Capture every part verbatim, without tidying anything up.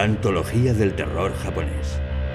Antología del terror japonés.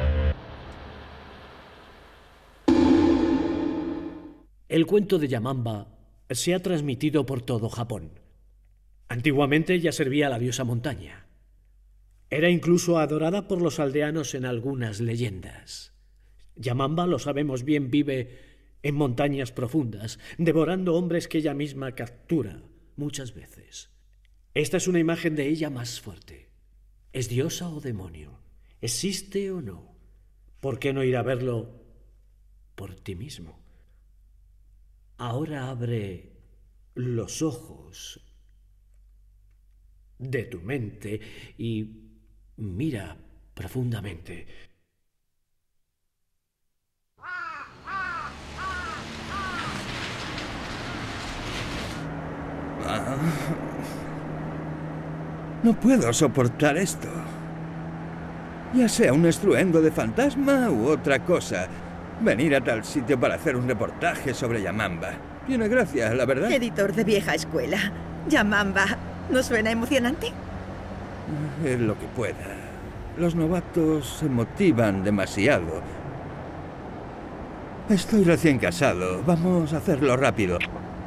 El cuento de Yamamba se ha transmitido por todo Japón. Antiguamente ella servía a la diosa montaña. Era incluso adorada por los aldeanos en algunas leyendas. Yamamba, lo sabemos bien, vive en montañas profundas, devorando hombres que ella misma captura muchas veces. Esta es una imagen de ella más fuerte. ¿Es diosa o demonio? ¿Existe o no? ¿Por qué no ir a verlo por ti mismo? Ahora abre los ojos de tu mente y mira profundamente. Ah, no puedo soportar esto. Ya sea un estruendo de fantasma u otra cosa. Venir a tal sitio para hacer un reportaje sobre Yamamba. Tiene gracia, la verdad. Editor de vieja escuela. Yamamba, ¿no suena emocionante? Es lo que pueda. Los novatos se motivan demasiado. Estoy recién casado. Vamos a hacerlo rápido.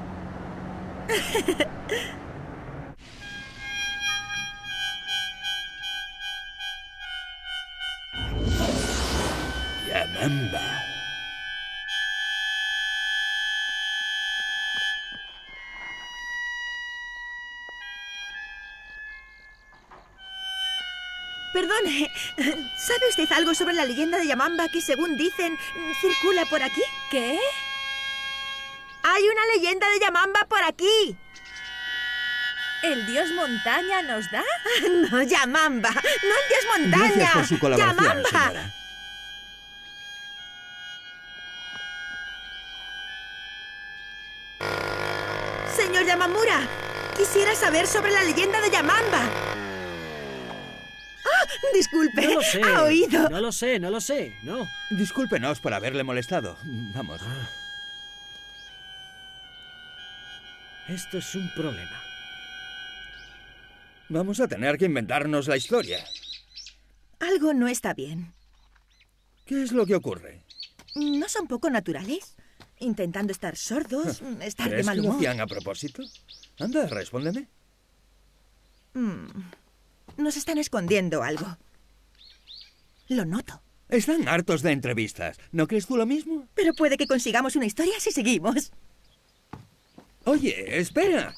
Yamamba. Perdone, ¿sabe usted algo sobre la leyenda de Yamamba que, según dicen, circula por aquí? ¿Qué? ¡Hay una leyenda de Yamamba por aquí! ¿El dios montaña nos da? No, Yamamba, no el dios montaña. Gracias por su colaboración, Yamamba. señora. Señor Yamamura, quisiera saber sobre la leyenda de Yamamba. ¡Ah! Disculpe, No lo sé. ha oído. No lo sé, no lo sé, no. Discúlpenos por haberle molestado. Vamos. Esto es un problema. Vamos a tener que inventarnos la historia. Algo no está bien. ¿Qué es lo que ocurre? ¿No son poco naturales? Intentando estar sordos, estar de ¿Crees mal que lo humor. hacían a propósito? Anda, respóndeme. Mm, Nos están escondiendo algo. Lo noto. Están hartos de entrevistas. ¿No crees tú lo mismo? Pero puede que consigamos una historia si seguimos. Oye, espera.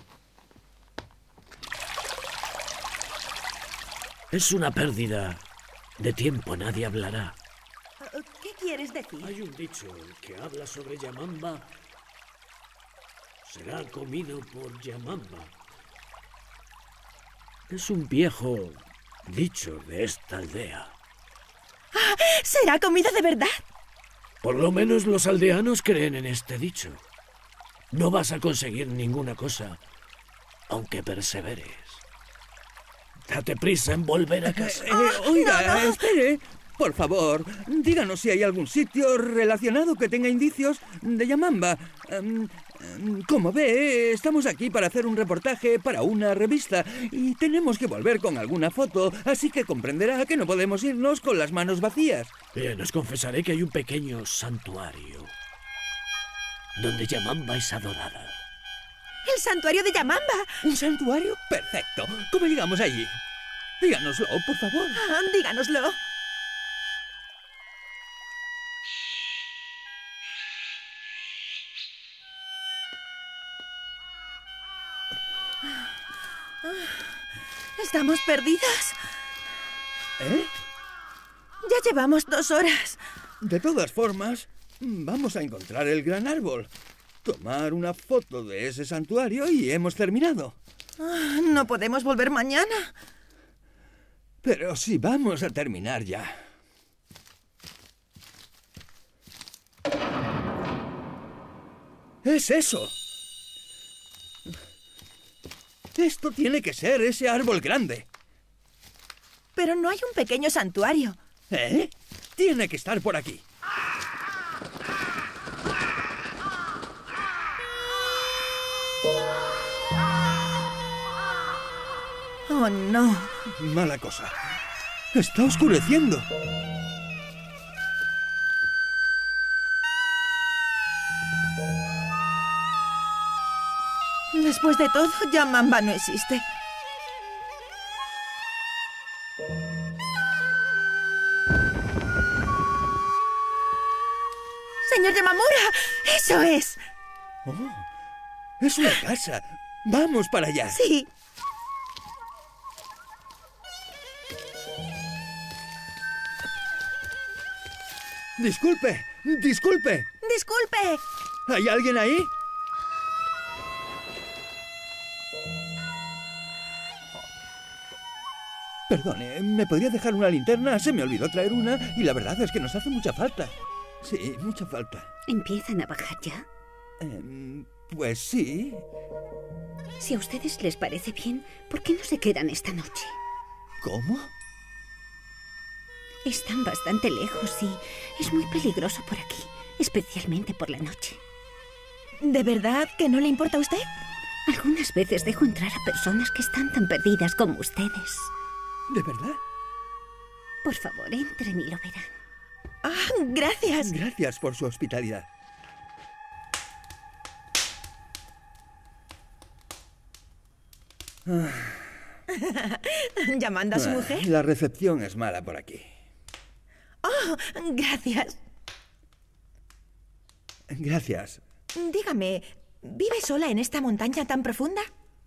Es una pérdida de tiempo, nadie hablará. ¿Qué quieres decir? Hay un dicho que habla sobre Yamamba. Será comido por Yamamba. Es un viejo dicho de esta aldea. ¡Ah! ¿Será comida de verdad? Por lo menos los aldeanos creen en este dicho. No vas a conseguir ninguna cosa, aunque perseveres. Date prisa en volver a casa. Eh, eh, oiga, no, no. espere. Por favor, díganos si hay algún sitio relacionado que tenga indicios de Yamamba. Um, um, como ve, estamos aquí para hacer un reportaje para una revista y tenemos que volver con alguna foto, así que comprenderá que no podemos irnos con las manos vacías. Bien, os confesaré que hay un pequeño santuario donde Yamamba es adorada. ¡El santuario de Yamamba! ¿Un santuario? Perfecto. ¿Cómo llegamos allí? Díganoslo, por favor. Ah, díganoslo. Estamos perdidas. ¿Eh? Ya llevamos dos horas. De todas formas, vamos a encontrar el gran árbol, tomar una foto de ese santuario y hemos terminado. Ah, no podemos volver mañana. Pero sí vamos a terminar ya. ¡Es eso! Esto tiene que ser ese árbol grande. Pero no hay un pequeño santuario. ¿Eh? Tiene que estar por aquí. Oh, no. Mala cosa. Está oscureciendo. Después de todo, Yamamba no existe. ¡Señor Yamamura! ¡Eso es! Oh, es una casa. Vamos para allá. Sí. Disculpe, disculpe. ¡Disculpe! ¿Hay alguien ahí? Perdone, ¿me podría dejar una linterna? Se me olvidó traer una y la verdad es que nos hace mucha falta. Sí, mucha falta. ¿Empiezan a bajar ya? Eh, pues sí. Si a ustedes les parece bien, ¿por qué no se quedan esta noche? ¿Cómo? Están bastante lejos y es muy peligroso por aquí, especialmente por la noche. ¿De verdad que no le importa a usted? Algunas veces dejo entrar a personas que están tan perdidas como ustedes. ¿De verdad? Por favor, entren y lo verán. Ah, gracias. Gracias por su hospitalidad. ¿Llamando a su mujer? La recepción es mala por aquí. Oh, gracias. Gracias. Dígame, ¿vive sola en esta montaña tan profunda?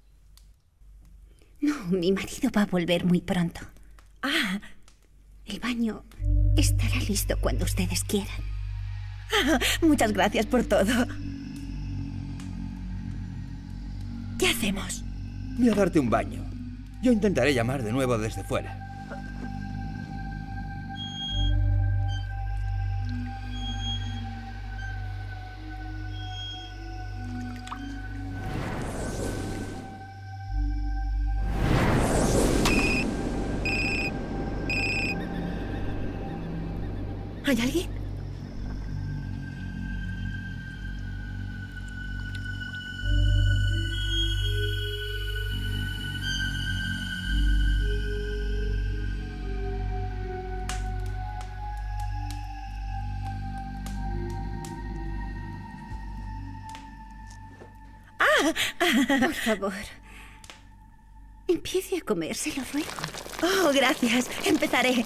No, mi marido va a volver muy pronto. Ah. El baño estará listo cuando ustedes quieran. Ah, muchas gracias por todo. ¿Qué hacemos? Voy a darte un baño. Yo intentaré llamar de nuevo desde fuera. ¿Hay alguien? Por favor, empiece a comer, se lo ruego. Oh, gracias. Empezaré.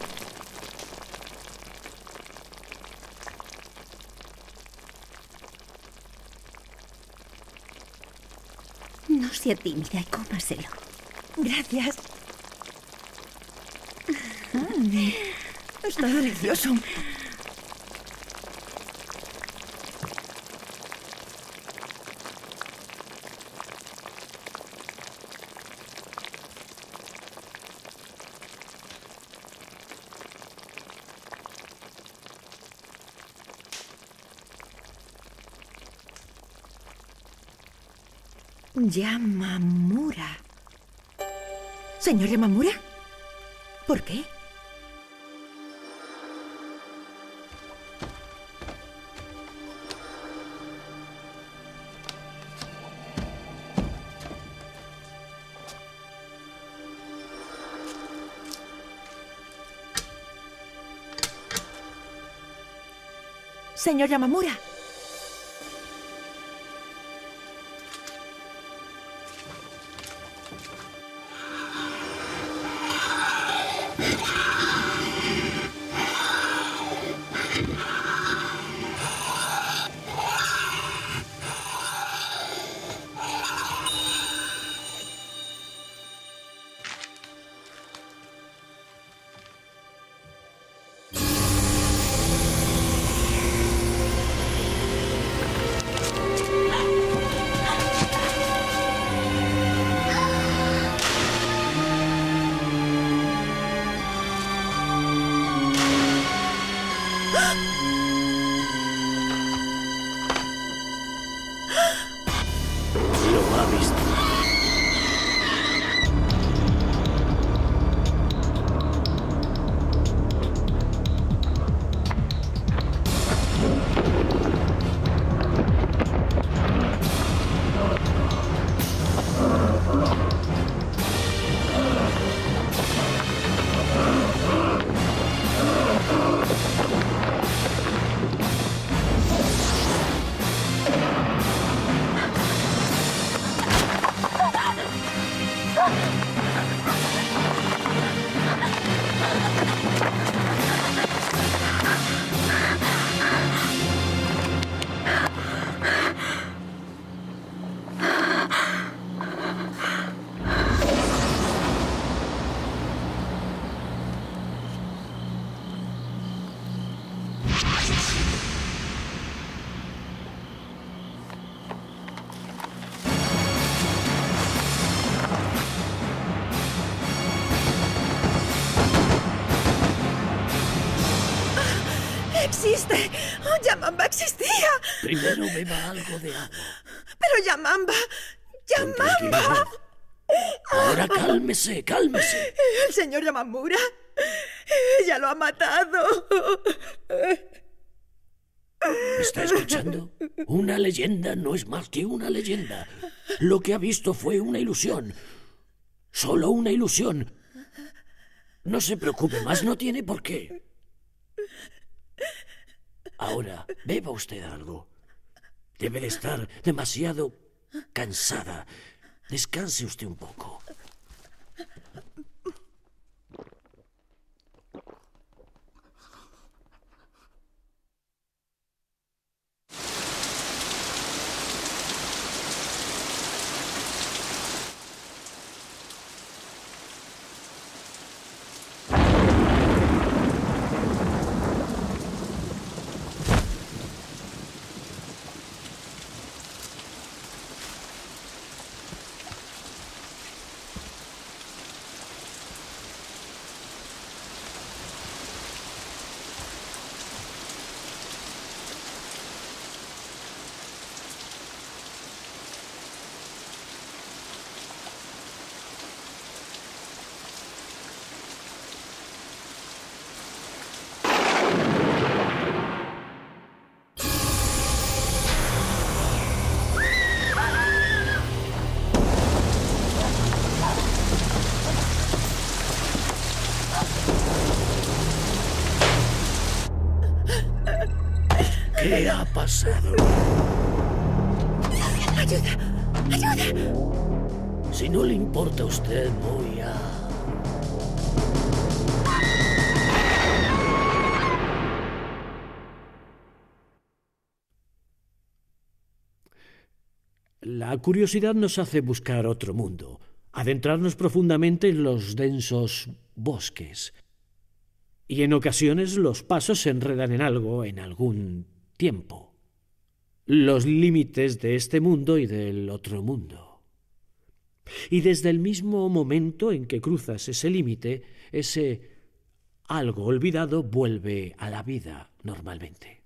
No sea tímida y cómaselo. Gracias. Mm, está delicioso. Yamamura. ¿Señor Yamamura? ¿Por qué? Señor Yamamura. Lo ha visto. existe! ¡Oh, Yamamba existía! Primero beba algo de agua. ¡Pero Yamamba! Con tranquilidad. ¡Yamamba! Ahora cálmese, cálmese. El señor Yamamura. ¡Ella lo ha matado! ¿Me está escuchando? Una leyenda no es más que una leyenda. Lo que ha visto fue una ilusión. Solo una ilusión. No se preocupe más, no tiene por qué. Ahora, beba usted algo. Debe de estar demasiado cansada. Descanse usted un poco. ¿Qué ha pasado? ¡Ayuda! ¡Ayuda! Si no le importa a usted, voy a... La curiosidad nos hace buscar otro mundo, adentrarnos profundamente en los densos bosques. Y en ocasiones los pasos se enredan en algo, en algún tiempo. Los límites de este mundo y del otro mundo. Y desde el mismo momento en que cruzas ese límite, ese algo olvidado vuelve a la vida normalmente.